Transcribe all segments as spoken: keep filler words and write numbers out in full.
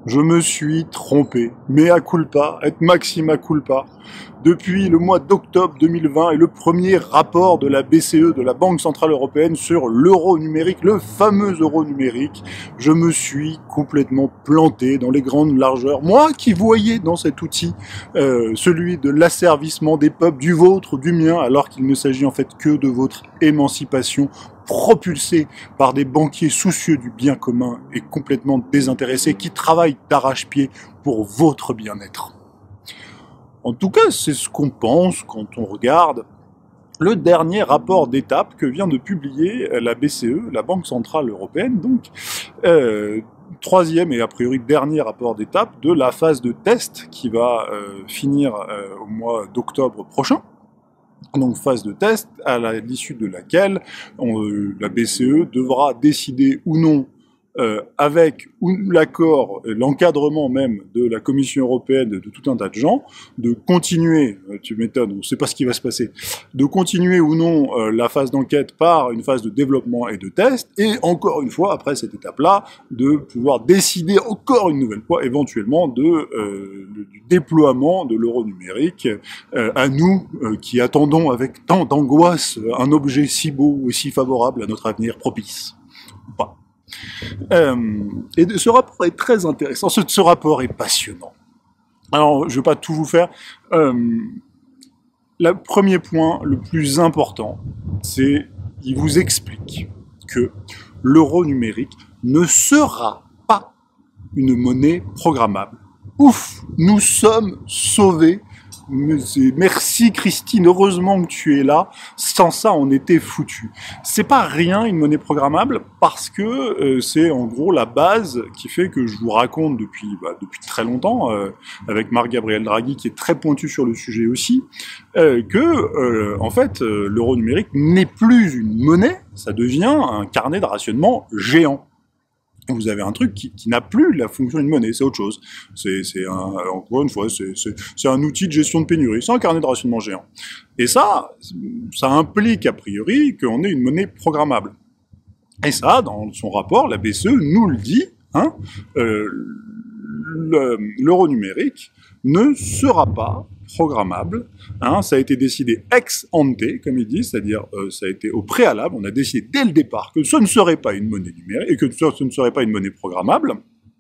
Je me suis trompé, mea culpa, et maxima culpa. Depuis le mois d'octobre deux mille vingt et le premier rapport de la B C E, de la Banque Centrale Européenne, sur l'euro numérique, le fameux euro numérique, je me suis complètement planté dans les grandes largeurs. Moi qui voyais dans cet outil euh, celui de l'asservissement des peuples, du vôtre, du mien, alors qu'il ne s'agit en fait que de votre émancipation propulsée par des banquiers soucieux du bien commun et complètement désintéressés qui travaillent d'arrache-pied pour votre bien-être. En tout cas, c'est ce qu'on pense quand on regarde le dernier rapport d'étape que vient de publier la B C E, la Banque Centrale Européenne, donc euh, troisième et a priori dernier rapport d'étape de la phase de test qui va euh, finir euh, au mois d'octobre prochain. Donc phase de test à l'issue de laquelle on, euh, la B C E devra décider ou non Euh, avec l'accord, l'encadrement même de la Commission européenne, de tout un tas de gens, de continuer, tu m'étonnes, on ne sait pas ce qui va se passer, de continuer ou non euh, la phase d'enquête par une phase de développement et de test, et encore une fois, après cette étape-là, de pouvoir décider encore une nouvelle fois, éventuellement, de, euh, du déploiement de l'euro numérique euh, à nous, euh, qui attendons avec tant d'angoisse un objet si beau et si favorable à notre avenir propice. Ou pas. Euh, et ce rapport est très intéressant, ce, ce rapport est passionnant. Alors, je ne vais pas tout vous faire. Euh, le premier point, le plus important, c'est qu'il vous explique que l'euro numérique ne sera pas une monnaie programmable. Ouf, nous sommes sauvés. Merci Christine, heureusement que tu es là. Sans ça, on était foutus. C'est pas rien une monnaie programmable parce que euh, c'est en gros la base qui fait que je vous raconte depuis bah, depuis très longtemps euh, avec Marc-Gabriel Draghi qui est très pointu sur le sujet aussi euh, que euh, en fait euh, l'euro numérique n'est plus une monnaie, ça devient un carnet de rationnement géant. Vous avez un truc qui, qui n'a plus la fonction d'une monnaie, c'est autre chose. C'est, c'est un, encore une fois, c'est, c'est, c'est un outil de gestion de pénurie, c'est un carnet de rationnement géant. Et ça, ça implique a priori qu'on ait une monnaie programmable. Et ça, dans son rapport, la B C E nous le dit, hein, euh, le, l'euro numérique ne sera pas programmable, hein, ça a été décidé ex ante, comme ils disent, c'est-à-dire euh, ça a été au préalable, on a décidé dès le départ que ce ne serait pas une monnaie numérique, et que ce ne serait pas une monnaie programmable,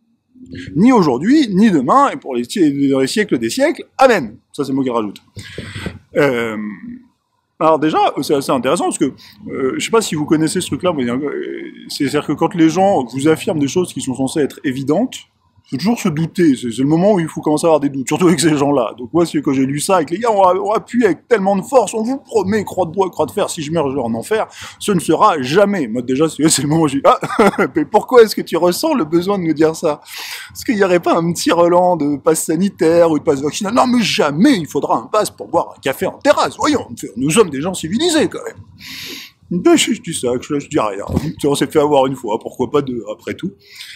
ni aujourd'hui, ni demain, et pour les, les siècles des siècles, amen. Ça c'est moi qui rajoute. Euh, alors déjà, c'est assez intéressant, parce que, euh, je ne sais pas si vous connaissez ce truc-là, mais euh, c'est-à-dire que quand les gens vous affirment des choses qui sont censées être évidentes, il faut toujours se douter, c'est, c'est le moment où il faut commencer à avoir des doutes, surtout avec ces gens-là. Donc moi, c'est quand j'ai lu ça, avec les gars, on, on appuie avec tellement de force, on vous promet, croix de bois, croix de fer, si je meurs, je vais en enfer, ce ne sera jamais. Moi déjà, c'est, c'est le moment où j'ai dit, ah, mais pourquoi est-ce que tu ressens le besoin de nous dire ça? Est-ce qu'il n'y aurait pas un petit relent de passe sanitaire ou de passe vaccinal? Non, mais jamais il faudra un passe pour boire un café en terrasse, voyons, nous sommes des gens civilisés quand même. Ben, je, je dis ça, je, je dis rien. On s'est fait avoir une fois, pourquoi pas deux, après tout.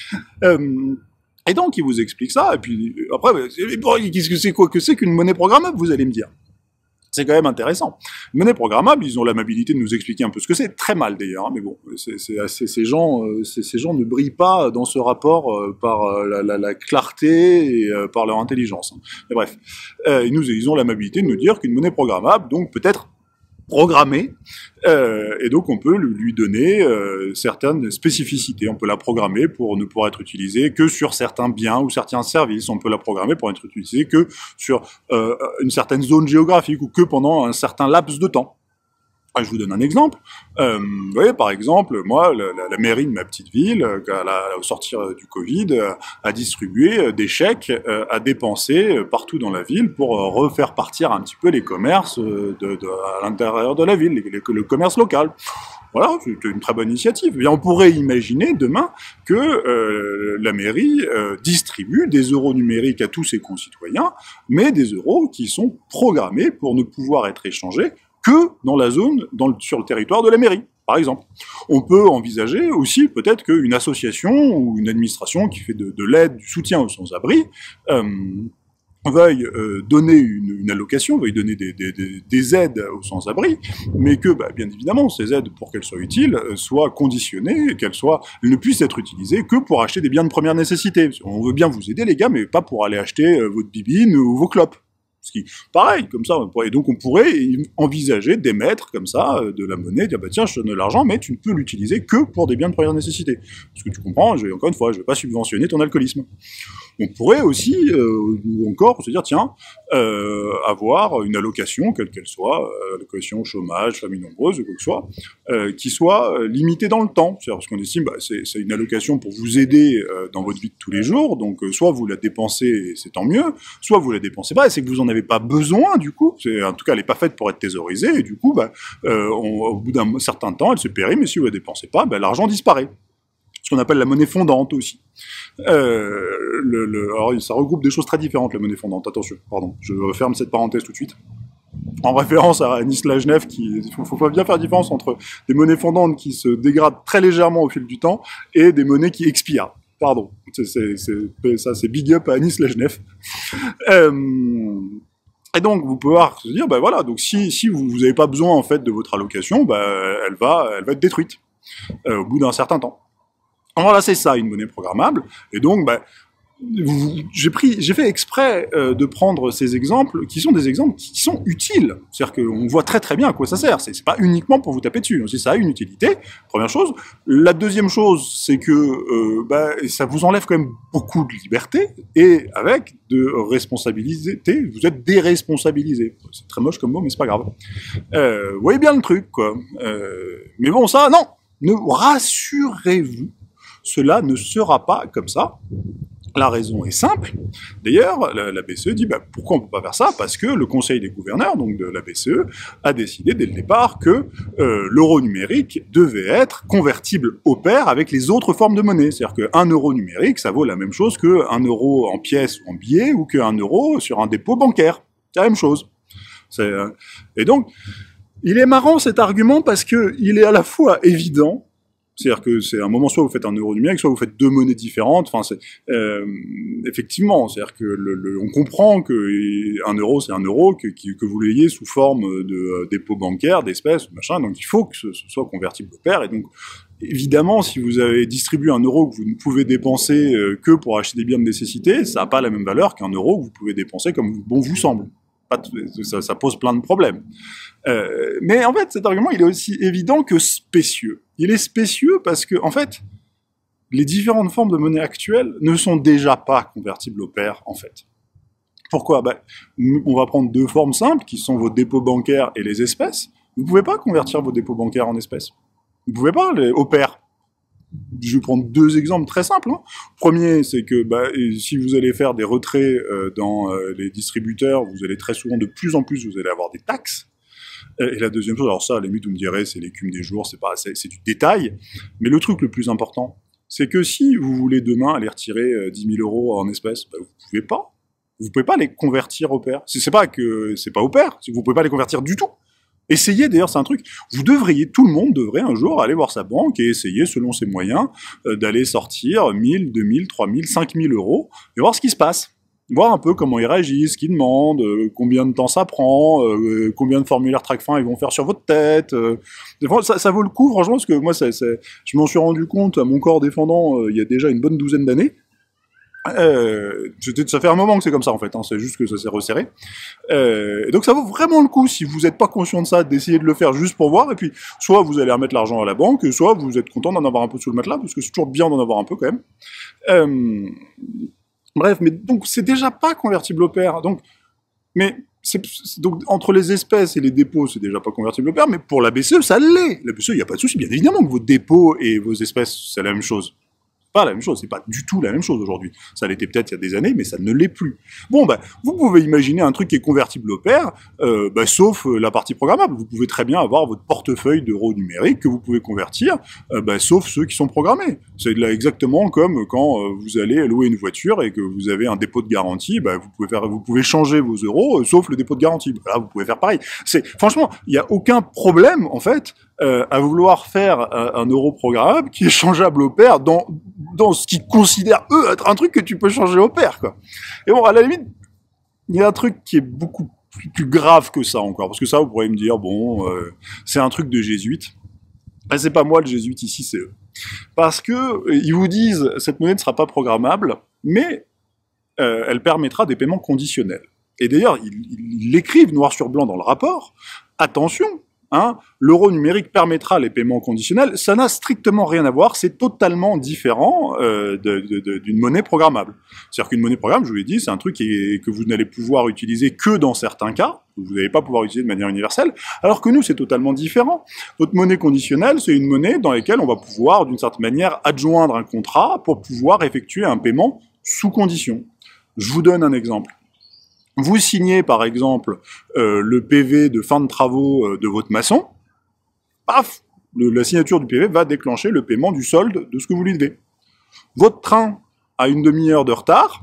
Euh, Et donc, il vous explique ça, et puis après, qu'est-ce que c'est quoi que c'est qu'une monnaie programmable, vous allez me dire. C'est quand même intéressant. Une monnaie programmable, ils ont l'amabilité de nous expliquer un peu ce que c'est, très mal d'ailleurs, hein, mais bon, c'est, c'est, c'est, ces, gens, euh, c'est, ces gens ne brillent pas dans ce rapport euh, par euh, la, la, la clarté et euh, par leur intelligence. Hein. Mais bref, euh, ils, nous, ils ont l'amabilité de nous dire qu'une monnaie programmable, donc peut-être programmée, euh, et donc on peut lui donner euh, certaines spécificités. On peut la programmer pour ne pouvoir être utilisée que sur certains biens ou certains services. On peut la programmer pour être utilisée que sur euh, une certaine zone géographique ou que pendant un certain laps de temps. Je vous donne un exemple. Euh, vous voyez, par exemple, moi, la, la, la mairie de ma petite ville, euh, à la, au sortir du Covid, euh, a distribué euh, des chèques euh, à dépenser euh, partout dans la ville pour euh, refaire partir un petit peu les commerces euh, de, de, à l'intérieur de la ville, les, les, le commerce local. Voilà, c'est une très bonne initiative. Et on pourrait imaginer demain que euh, la mairie euh, distribue des euros numériques à tous ses concitoyens, mais des euros qui sont programmés pour ne pouvoir être échangés que dans la zone, dans le, sur le territoire de la mairie, par exemple. On peut envisager aussi peut-être qu'une association ou une administration qui fait de, de l'aide, du soutien aux sans-abri, euh, veuille euh, donner une, une allocation, veuille donner des, des, des, des aides aux sans-abri, mais que, bah, bien évidemment, ces aides, pour qu'elles soient utiles, euh, soient conditionnées, qu'elles soient, elles ne puissent être utilisées que pour acheter des biens de première nécessité. On veut bien vous aider, les gars, mais pas pour aller acheter euh, votre bibine ou vos clopes. Ce qui, pareil, comme ça, et donc on pourrait envisager d'émettre comme ça de la monnaie, dire bah tiens, je te donne de l'argent, mais tu ne peux l'utiliser que pour des biens de première nécessité. Parce que tu comprends, je vais, encore une fois, je ne vais pas subventionner ton alcoolisme. On pourrait aussi, euh, ou encore, se dire tiens, euh, avoir une allocation, quelle qu'elle soit, euh, allocation chômage, famille nombreuse, ou quoi que ce soit, euh, qui soit euh, limitée dans le temps. C'est-à-dire parce qu'on estime, bah, c'est, c'est une allocation pour vous aider euh, dans votre vie de tous les jours, donc euh, soit vous la dépensez, et c'est tant mieux, soit vous la dépensez pas, et c'est que vous en avez pas besoin, du coup. C'est, en tout cas, elle n'est pas faite pour être thésaurisée, et du coup, bah, euh, on, au bout d'un certain temps, elle se périt, mais si vous la dépensez pas, bah, l'argent disparaît. Ce qu'on appelle la monnaie fondante aussi. Euh, le, le, alors, ça regroupe des choses très différentes, la monnaie fondante. Attention, pardon, je referme cette parenthèse tout de suite. En référence à Anis Lajnev, il faut, faut pas bien faire la différence entre des monnaies fondantes qui se dégradent très légèrement au fil du temps et des monnaies qui expirent. Pardon, c'est, c'est, c'est, ça c'est big up à Anis Lajnev. Euh, et donc vous pouvez se dire, ben voilà, donc si, si vous n'avez pas besoin en fait de votre allocation, ben, elle, va, elle va être détruite euh, au bout d'un certain temps. Voilà, c'est ça, une monnaie programmable. Et donc, bah, j'ai pris, j'ai fait exprès euh, de prendre ces exemples, qui sont des exemples qui sont utiles. C'est-à-dire qu'on voit très très bien à quoi ça sert. C'est, c'est pas uniquement pour vous taper dessus. Donc, ça a une utilité, première chose. La deuxième chose, c'est que euh, bah, ça vous enlève quand même beaucoup de liberté, et avec de responsabilité, vous êtes déresponsabilisé. C'est très moche comme mot, mais c'est pas grave. Euh, vous voyez bien le truc, quoi. Euh, mais bon, ça, non. Ne rassurez-vous. Cela ne sera pas comme ça. La raison est simple. D'ailleurs, la, la B C E dit bah, pourquoi on ne peut pas faire ça? Parce que le Conseil des gouverneurs, donc de la B C E, a décidé dès le départ que euh, l'euro numérique devait être convertible au pair avec les autres formes de monnaie. C'est-à-dire qu'un euro numérique, ça vaut la même chose qu'un euro en pièces ou en billets, ou qu'un euro sur un dépôt bancaire. C'est la même chose. C'est, euh... Et donc, il est marrant cet argument parce que il est à la fois évident. C'est-à-dire que c'est un moment, soit vous faites un euro numérique, soit vous faites deux monnaies différentes. Enfin, c'est, euh, effectivement, c'est-à-dire que le, le, on comprend que un euro, c'est un euro, que, que vous l'ayez sous forme de euh, dépôt bancaire, d'espèces, machin. Donc, il faut que ce, ce soit convertible au pair. Et donc, évidemment, si vous avez distribué un euro que vous ne pouvez dépenser euh, que pour acheter des biens de nécessité, ça n'a pas la même valeur qu'un euro que vous pouvez dépenser comme bon vous semble. Pas de, ça, ça pose plein de problèmes. Euh, mais en fait, cet argument, il est aussi évident que spécieux. Il est spécieux parce que, en fait, les différentes formes de monnaie actuelles ne sont déjà pas convertibles au pair, en fait. Pourquoi? Ben, on va prendre deux formes simples, qui sont vos dépôts bancaires et les espèces. Vous ne pouvez pas convertir vos dépôts bancaires en espèces. Vous ne pouvez pas, les, au pair. Je vais prendre deux exemples très simples. Hein. Premier, c'est que bah, si vous allez faire des retraits euh, dans euh, les distributeurs, vous allez très souvent, de plus en plus, vous allez avoir des taxes. Et la deuxième chose, alors ça, à la limite, vous me direz, c'est l'écume des jours, c'est pas, c'est, c'est du détail. Mais le truc le plus important, c'est que si vous voulez demain aller retirer euh, dix mille euros en espèces, bah, vous pouvez pas. Vous pouvez pas les convertir au pair. C'est, c'est pas que c'est pas au pair, c'est que vous pouvez pas les convertir du tout. Essayez, d'ailleurs, c'est un truc, vous devriez, tout le monde devrait un jour aller voir sa banque et essayer, selon ses moyens, euh, d'aller sortir mille, deux mille, trois mille, cinq mille euros et voir ce qui se passe. Voir un peu comment ils réagissent, ce qu'ils demandent, euh, combien de temps ça prend, euh, combien de formulaires TRACFIN ils vont faire sur votre tête. Euh, ça, ça vaut le coup, franchement, parce que moi, ça, ça, je m'en suis rendu compte à mon corps défendant euh, il y a déjà une bonne douzaine d'années. Euh, ça fait un moment que c'est comme ça en fait, hein, c'est juste que ça s'est resserré. Euh, donc ça vaut vraiment le coup, si vous n'êtes pas conscient de ça, d'essayer de le faire juste pour voir, et puis soit vous allez remettre l'argent à la banque, soit vous êtes content d'en avoir un peu sous le matelas, parce que c'est toujours bien d'en avoir un peu quand même. Euh, bref, mais donc c'est déjà pas convertible au pair, donc, mais c'est, donc entre les espèces et les dépôts, c'est déjà pas convertible au pair, mais pour la B C E, ça l'est. La B C E, il n'y a pas de souci, bien évidemment que vos dépôts et vos espèces, c'est la même chose. Pas la même chose, c'est pas du tout la même chose aujourd'hui. Ça l'était peut-être il y a des années, mais ça ne l'est plus. Bon, ben, vous pouvez imaginer un truc qui est convertible au pair, euh, ben, sauf euh, la partie programmable. Vous pouvez très bien avoir votre portefeuille d'euros numériques que vous pouvez convertir, euh, ben, sauf ceux qui sont programmés. C'est là exactement comme quand euh, vous allez louer une voiture et que vous avez un dépôt de garantie, ben, vous pouvez faire, vous pouvez changer vos euros, euh, sauf le dépôt de garantie. Là, vous pouvez faire pareil. C'est, franchement, il n'y a aucun problème, en fait, Euh, à vouloir faire euh, un euro programmable qui est changeable au pair dans, dans ce qu'ils considèrent, eux, être un truc que tu peux changer au pair, quoi. Et bon, à la limite, il y a un truc qui est beaucoup plus, plus grave que ça encore, parce que ça, vous pourriez me dire, bon, euh, c'est un truc de jésuite. Ben, c'est pas moi le jésuite ici, c'est eux. Parce que euh, ils vous disent, cette monnaie ne sera pas programmable, mais euh, elle permettra des paiements conditionnels. Et d'ailleurs, ils l'écrivent noir sur blanc dans le rapport. Attention, hein, l'euro numérique permettra les paiements conditionnels. Ça n'a strictement rien à voir. C'est totalement différent euh, de, de, de, d'une monnaie programmable. C'est-à-dire qu'une monnaie programmable, je vous l'ai dit, c'est un truc qui est, que vous n'allez pouvoir utiliser que dans certains cas. Vous n'allez pas pouvoir utiliser de manière universelle. Alors que nous, c'est totalement différent. Votre monnaie conditionnelle, c'est une monnaie dans laquelle on va pouvoir, d'une certaine manière, adjoindre un contrat pour pouvoir effectuer un paiement sous condition. Je vous donne un exemple. Vous signez, par exemple, euh, le P V de fin de travaux euh, de votre maçon, paf, le, la signature du P V va déclencher le paiement du solde de ce que vous lui devez. Votre train a une demi-heure de retard,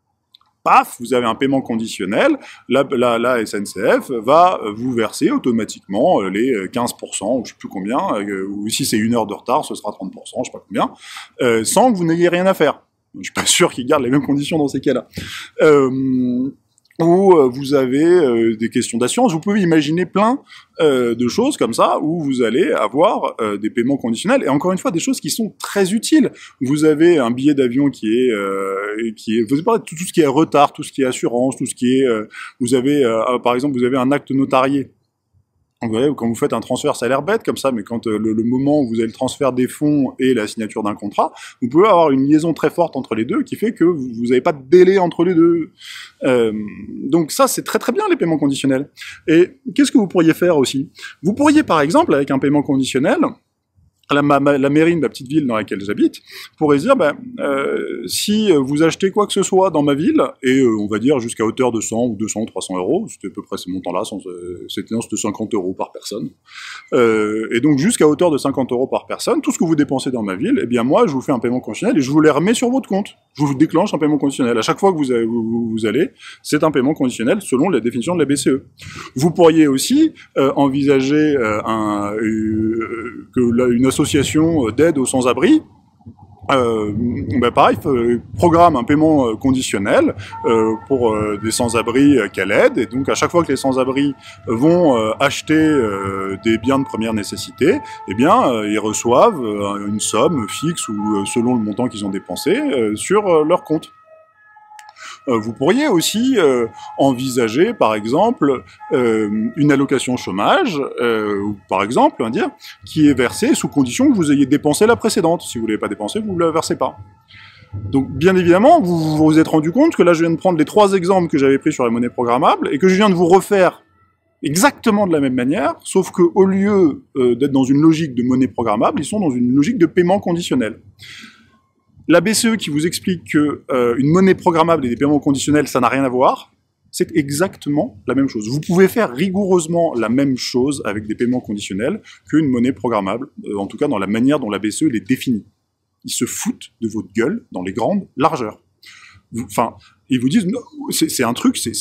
paf, vous avez un paiement conditionnel, la, la, la S N C F va vous verser automatiquement les quinze pour cent, ou je sais plus combien, euh, ou si c'est une heure de retard, ce sera trente pour cent, je sais pas combien, euh, sans que vous n'ayez rien à faire. Je suis pas sûr qu'ils gardent les mêmes conditions dans ces cas-là. Euh, où euh, vous avez euh, des questions d'assurance, vous pouvez imaginer plein euh, de choses comme ça, où vous allez avoir euh, des paiements conditionnels, et encore une fois, des choses qui sont très utiles. Vous avez un billet d'avion qui est... Euh, qui est vous avez tout, tout ce qui est retard, tout ce qui est assurance, tout ce qui est... Euh, vous avez, euh, par exemple, vous avez un acte notarié. Vous voyez, quand vous faites un transfert, ça a l'air bête comme ça, mais quand euh, le, le moment où vous avez le transfert des fonds et la signature d'un contrat, vous pouvez avoir une liaison très forte entre les deux qui fait que vous n'avez pas de délai entre les deux. Euh, donc ça, c'est très très bien les paiements conditionnels. Et qu'est-ce que vous pourriez faire aussi? Vous pourriez par exemple, avec un paiement conditionnel, La, ma, la mairie de la petite ville dans laquelle j'habite pourrait se dire, ben, euh, si vous achetez quoi que ce soit dans ma ville, et euh, on va dire jusqu'à hauteur de cent ou deux cents ou trois cents euros, c'était à peu près ces montants-là, c'était cinquante euros par personne, euh, et donc jusqu'à hauteur de cinquante euros par personne, tout ce que vous dépensez dans ma ville, eh bien moi je vous fais un paiement conditionnel et je vous les remets sur votre compte. Je vous déclenche un paiement conditionnel. À chaque fois que vous, avez, vous, vous allez, c'est un paiement conditionnel selon la définition de la B C E. Vous pourriez aussi euh, envisager euh, un, euh, que la, une association d'aide aux sans-abri, euh, ben pareil, programme un paiement conditionnel euh, pour euh, des sans-abri qu'elle aide, et donc à chaque fois que les sans-abri vont euh, acheter euh, des biens de première nécessité, eh bien euh, ils reçoivent euh, une somme fixe ou euh, selon le montant qu'ils ont dépensé euh, sur euh, leur compte. Euh, vous pourriez aussi euh, envisager, par exemple, euh, une allocation chômage, euh, ou par exemple, hein, dire, qui est versée sous condition que vous ayez dépensé la précédente. Si vous ne l'avez pas dépensée, vous ne la versez pas. Donc, bien évidemment, vous vous vous êtes rendu compte que là, je viens de prendre les trois exemples que j'avais pris sur la monnaie programmable, et que je viens de vous refaire exactement de la même manière, sauf que au lieu euh, d'être dans une logique de monnaie programmable, ils sont dans une logique de paiement conditionnel. La B C E qui vous explique que euh, une monnaie programmable et des paiements conditionnels, ça n'a rien à voir, c'est exactement la même chose. Vous pouvez faire rigoureusement la même chose avec des paiements conditionnels qu'une monnaie programmable, euh, en tout cas dans la manière dont la B C E les définit. Ils se foutent de votre gueule dans les grandes largeurs. Enfin, ils vous disent, c'est un truc, c'est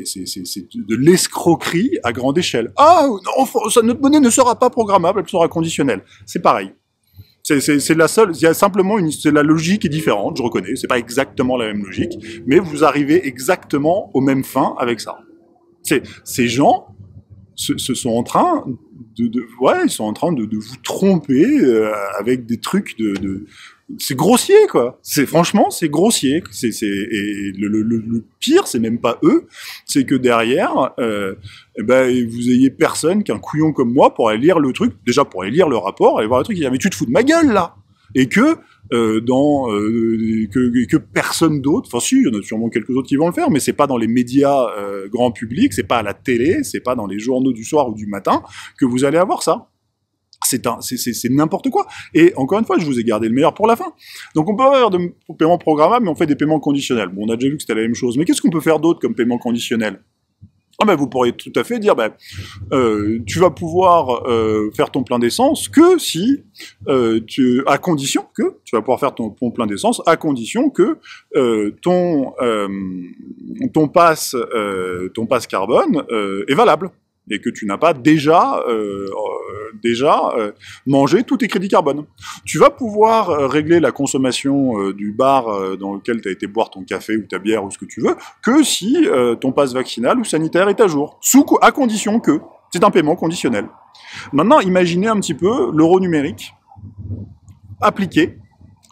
de l'escroquerie à grande échelle. Ah, non, ça, notre monnaie ne sera pas programmable, elle sera conditionnelle. C'est pareil. C'est la seule, il y a simplement une, c'est la logique est différente, je reconnais, c'est pas exactement la même logique, mais vous arrivez exactement aux mêmes fins avec ça. C'est, ces gens se, se sont en train de, de, ouais, ils sont en train de, de vous tromper euh, avec des trucs de, de c'est grossier, quoi. C'est franchement, c'est grossier. C'est, c'est, et le, le, le pire, c'est même pas eux, c'est que derrière, euh, eh ben, vous ayez personne qu'un couillon comme moi pour aller lire le truc, déjà pour aller lire le rapport, aller voir le truc, et dire mais tu te fous de ma gueule là, et que euh, dans euh, que, que personne d'autre, enfin si, il y en a sûrement quelques autres qui vont le faire, mais c'est pas dans les médias euh, grand public, c'est pas à la télé, c'est pas dans les journaux du soir ou du matin que vous allez avoir ça. C'est un, c'est n'importe quoi. Et encore une fois, je vous ai gardé le meilleur pour la fin. Donc on peut avoir des paiements programmables, mais on fait des paiements conditionnels. Bon, on a déjà vu que c'était la même chose. Mais qu'est-ce qu'on peut faire d'autre comme paiement conditionnel? Ah ben, vous pourriez tout à fait dire, ben, euh, tu vas pouvoir euh, faire ton plein d'essence que si, euh, tu, à condition que, tu vas pouvoir faire ton, ton plein d'essence à condition que euh, ton, euh, ton pass, euh, ton pass carbone euh, est valable. et que tu n'as pas déjà, euh, euh, déjà euh, mangé tous tes crédits carbone. Tu vas pouvoir euh, régler la consommation euh, du bar euh, dans lequel tu as été boire ton café ou ta bière ou ce que tu veux, que si euh, ton passe vaccinal ou sanitaire est à jour, sous, à condition que c'est un paiement conditionnel. Maintenant, imaginez un petit peu l'euro numérique appliqué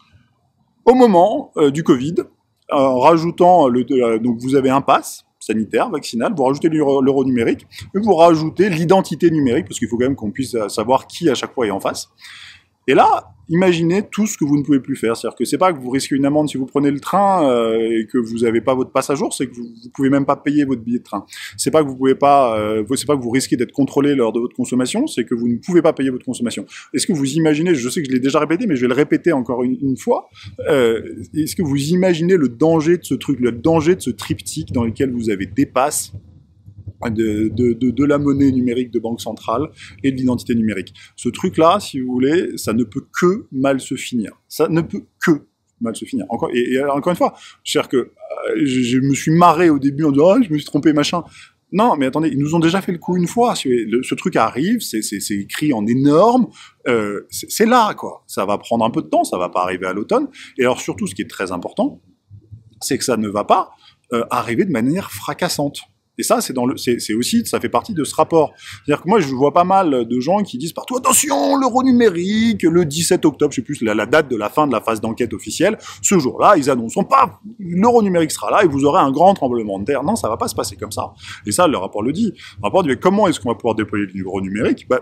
au moment euh, du Covid, en rajoutant, le, euh, donc vous avez un pass sanitaire, vaccinal, vous rajoutez l'euro, l'euro numérique, et vous rajoutez l'identité numérique, parce qu'il faut quand même qu'on puisse savoir qui à chaque fois est en face. Et là, imaginez tout ce que vous ne pouvez plus faire. C'est-à-dire que c'est pas que vous risquez une amende si vous prenez le train euh, et que vous n'avez pas votre passe à jour, c'est que vous, vous pouvez même pas payer votre billet de train. C'est pas que vous pouvez pas, euh, c'est pas que vous risquez d'être contrôlé lors de votre consommation, c'est que vous ne pouvez pas payer votre consommation. Est-ce que vous imaginez, je sais que je l'ai déjà répété, mais je vais le répéter encore une, une fois, euh, est-ce que vous imaginez le danger de ce truc, le danger de ce triptyque dans lequel vous avez des passes, De, de, de, de la monnaie numérique de banque centrale et de l'identité numérique. Ce truc-là, si vous voulez, ça ne peut que mal se finir. Ça ne peut que mal se finir. Encore, et, et alors, encore une fois, c'est-à-dire que euh, je, je me suis marré au début en disant oh, « je me suis trompé, machin ». Non, mais attendez, ils nous ont déjà fait le coup une fois. Le, ce truc arrive, c'est, c'est, c'est écrit en énorme, euh, c'est, c'est là, quoi. Ça va prendre un peu de temps, ça va pas arriver à l'automne. Et alors surtout, ce qui est très important, c'est que ça ne va pas euh, arriver de manière fracassante. Et ça, c'est dans le, c'est, c'est aussi, ça fait partie de ce rapport. C'est-à-dire que moi, je vois pas mal de gens qui disent partout, attention, l'euro numérique, le dix-sept octobre, je sais plus la, la date de la fin de la phase d'enquête officielle, ce jour-là, ils annoncent, pas, l'euro numérique sera là et vous aurez un grand tremblement de terre. Non, ça va pas se passer comme ça. Et ça, le rapport le dit. Le rapport dit, mais comment est-ce qu'on va pouvoir déployer l'euro numérique? Ben,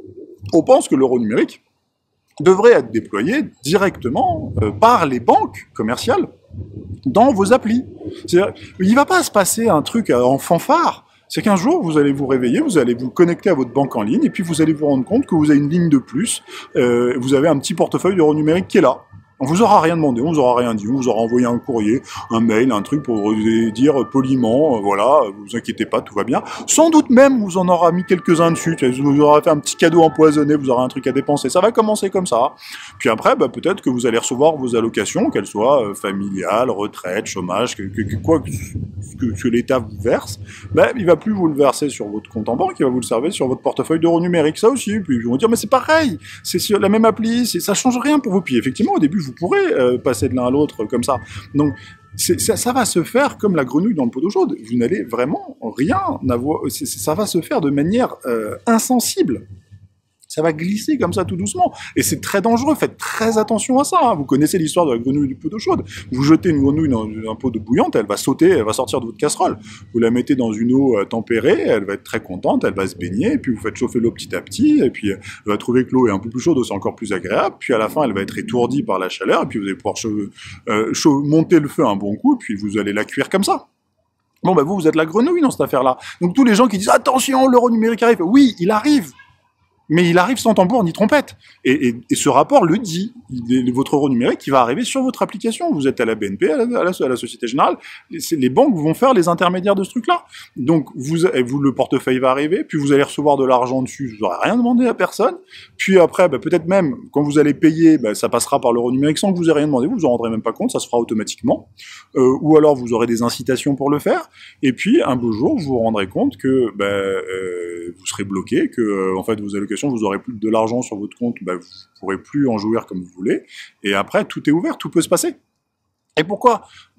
on pense que l'euro numérique devrait être déployé directement euh, par les banques commerciales dans vos applis. C'est-à-dire, il ne va pas se passer un truc en fanfare. C'est qu'un jour, vous allez vous réveiller, vous allez vous connecter à votre banque en ligne, et puis vous allez vous rendre compte que vous avez une ligne de plus, euh, vous avez un petit portefeuille d'euro numérique qui est là. On vous aura rien demandé, on vous aura rien dit, on vous aura envoyé un courrier, un mail, un truc pour vous dire poliment, euh, voilà, vous inquiétez pas, tout va bien. Sans doute même, vous en aura mis quelques-uns dessus, vous aurez fait un petit cadeau empoisonné, vous aurez un truc à dépenser. Ça va commencer comme ça. Puis après, bah, peut-être que vous allez recevoir vos allocations, qu'elles soient euh, familiales, retraite, chômage, que, que, que, quoi que, que, que l'État vous verse, bah, il va plus vous le verser sur votre compte en banque, il va vous le servir sur votre portefeuille d'euros numérique. Ça aussi. Puis ils vont dire, mais c'est pareil, c'est sur la même appli, c'est, ça change rien pour vous. Puis effectivement, au début, vous pourrez euh, passer de l'un à l'autre comme ça. Donc, c'est, ça, ça va se faire comme la grenouille dans le pot d'eau chaude. Vous n'allez vraiment rien avoir. C'est, ça va se faire de manière euh, insensible. Ça va glisser comme ça tout doucement. Et c'est très dangereux, faites très attention à ça. Hein. Vous connaissez l'histoire de la grenouille du pot d'eau chaude. Vous jetez une grenouille dans un pot d'eau bouillante, elle va sauter, elle va sortir de votre casserole. Vous la mettez dans une eau euh, tempérée, elle va être très contente, elle va se baigner, et puis vous faites chauffer l'eau petit à petit, et puis elle va trouver que l'eau est un peu plus chaude, c'est encore plus agréable, puis à la fin elle va être étourdie par la chaleur, et puis vous allez pouvoir chau- euh, chau- monter le feu un bon coup, et puis vous allez la cuire comme ça. Bon, ben vous, vous êtes la grenouille dans cette affaire-là. Donc tous les gens qui disent « Attention, l'euro numérique arrive », oui, il arrive. Mais il arrive sans tambour ni trompette. Et, et, et ce rapport le dit. Il est, votre euro numérique qui va arriver sur votre application. Vous êtes à la B N P, à la, à la, à la Société Générale. C'est, les banques vont faire les intermédiaires de ce truc-là. Donc, vous, vous, le portefeuille va arriver, puis vous allez recevoir de l'argent dessus. Vous n'aurez rien demandé à personne. Puis après, bah, peut-être même, quand vous allez payer, bah, ça passera par l'euro numérique sans que vous ayez rien demandé. Vous vous en rendrez même pas compte. Ça se fera automatiquement. Euh, ou alors, vous aurez des incitations pour le faire. Et puis, un beau jour, vous vous rendrez compte que, bah, euh, vous serez bloqué, que, euh, en fait, vos allocations, vous aurez plus de l'argent sur votre compte, bah, vous ne pourrez plus en jouir comme vous voulez, et après, tout est ouvert, tout peut se passer. Et pourquoi ?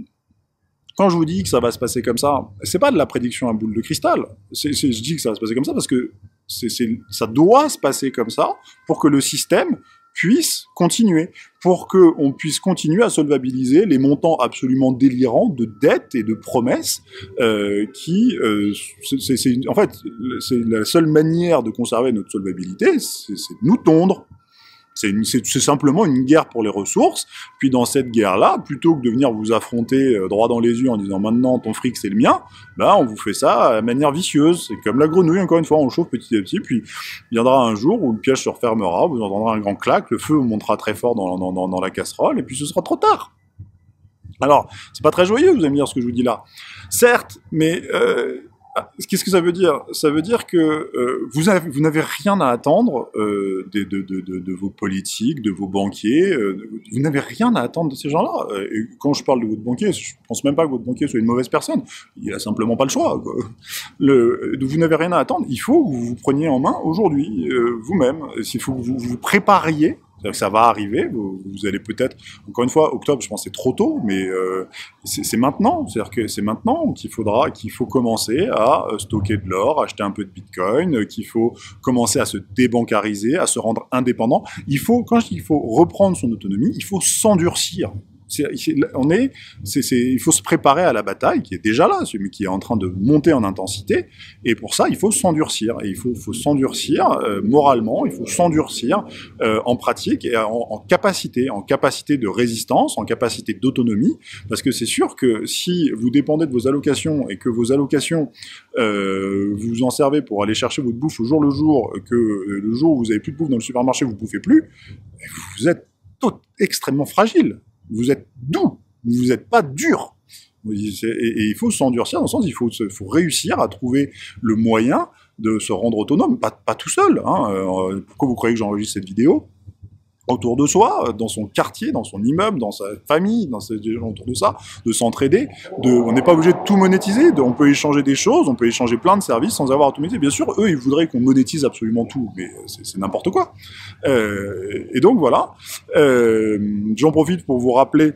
Quand je vous dis que ça va se passer comme ça, c'est pas de la prédiction à boule de cristal, c'est, c'est, je dis que ça va se passer comme ça parce que c'est, c'est, ça doit se passer comme ça pour que le système puisse continuer, pour qu'on puisse continuer à solvabiliser les montants absolument délirants de dettes et de promesses euh, qui, euh, c'est, c'est, en fait, c'est la seule manière de conserver notre solvabilité, c'est, c'est de nous tondre. C'est, une, c'est, c'est simplement une guerre pour les ressources, puis dans cette guerre-là, plutôt que de venir vous affronter euh, droit dans les yeux en disant « maintenant ton fric c'est le mien », ben on vous fait ça de manière vicieuse. C'est comme la grenouille, encore une fois, on chauffe petit à petit, puis viendra un jour où le piège se refermera, vous entendrez un grand clac, le feu montera très fort dans, dans, dans, dans la casserole, et puis ce sera trop tard. Alors, c'est pas très joyeux, vous allez me dire ce que je vous dis là. Certes, mais... Euh, Ah, qu'est-ce que ça veut dire? Ça veut dire que euh, vous avez, vous n'avez rien à attendre euh, de, de, de, de, de vos politiques, de vos banquiers. Euh, vous n'avez rien à attendre de ces gens-là. Euh, Et quand je parle de votre banquier, je pense même pas que votre banquier soit une mauvaise personne. Il a simplement pas le choix, quoi. Le, vous n'avez rien à attendre. Il faut que vous vous preniez en main aujourd'hui, euh, vous-même. Il faut que vous vous prépariez. C'est-à-dire que ça va arriver, vous, vous allez peut-être, encore une fois, octobre, je pense que c'est trop tôt, mais euh, c'est maintenant, c'est-à-dire que c'est maintenant qu'il faudra, qu'il faut commencer à stocker de l'or, acheter un peu de bitcoin, qu'il faut commencer à se débancariser, à se rendre indépendant. Il faut, quand je dis qu'il faut reprendre son autonomie, il faut s'endurcir. C'est, on est, c'est, c'est, il faut se préparer à la bataille qui est déjà là, celui qui est en train de monter en intensité. Et pour ça, il faut s'endurcir. Et il faut, faut s'endurcir euh, moralement, il faut s'endurcir euh, en pratique et en, en capacité, en capacité de résistance, en capacité d'autonomie. Parce que c'est sûr que si vous dépendez de vos allocations et que vos allocations, euh, vous en servez pour aller chercher votre bouffe au jour le jour, que le jour où vous avez plus de bouffe dans le supermarché, vous bouffez plus, vous êtes tout, extrêmement fragile. Vous êtes doux, vous n'êtes pas dur. Et, et il faut s'endurcir dans le sens, il faut, faut réussir à trouver le moyen de se rendre autonome, pas, pas tout seul. Hein. Euh, pourquoi vous croyez que j'enregistre cette vidéo? Autour de soi, dans son quartier, dans son immeuble, dans sa famille, dans ses gens autour de ça, de s'entraider. De, on n'est pas obligé de tout monétiser, de, on peut échanger des choses, on peut échanger plein de services sans avoir à tout monétiser. Bien sûr, eux, ils voudraient qu'on monétise absolument tout, mais c'est n'importe quoi. Euh, et donc voilà, euh, j'en profite pour vous rappeler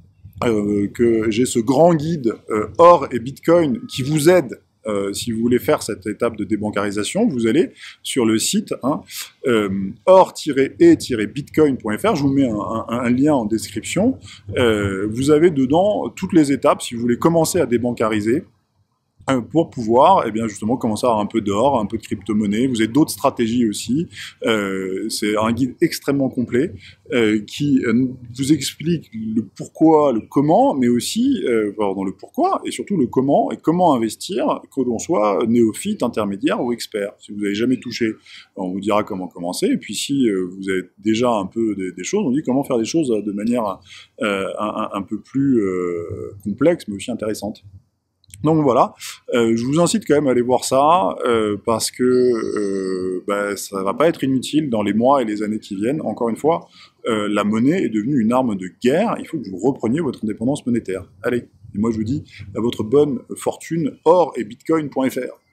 euh, que j'ai ce grand guide euh, or et bitcoin qui vous aide. Euh, si vous voulez faire cette étape de débancarisation, vous allez sur le site hein, euh, or tiret et tiret bitcoin point f r. Je vous mets un, un, un lien en description. Euh, vous avez dedans toutes les étapes si vous voulez commencer à débancariser euh, pour pouvoir, eh bien justement, commencer à avoir un peu d'or, un peu de crypto-monnaie. Vous avez d'autres stratégies aussi. Euh, c'est un guide extrêmement complet euh, qui euh, vous explique le pourquoi, le comment, mais aussi, euh, pardon, le pourquoi et surtout le comment et comment investir, que l'on soit néophyte, intermédiaire ou expert. Si vous n'avez jamais touché, on vous dira comment commencer. Et puis si euh, vous avez déjà un peu des, des choses, on dit comment faire des choses de manière euh, un, un peu plus euh, complexe, mais aussi intéressante. Donc voilà, euh, je vous incite quand même à aller voir ça, euh, parce que euh, bah, ça va pas être inutile dans les mois et les années qui viennent. Encore une fois, euh, la monnaie est devenue une arme de guerre, il faut que vous repreniez votre indépendance monétaire. Allez, et moi je vous dis à votre bonne fortune, or et bitcoin point f r.